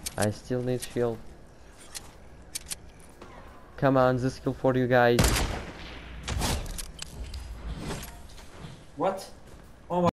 I still need shield. Come on, this skill for you guys. What?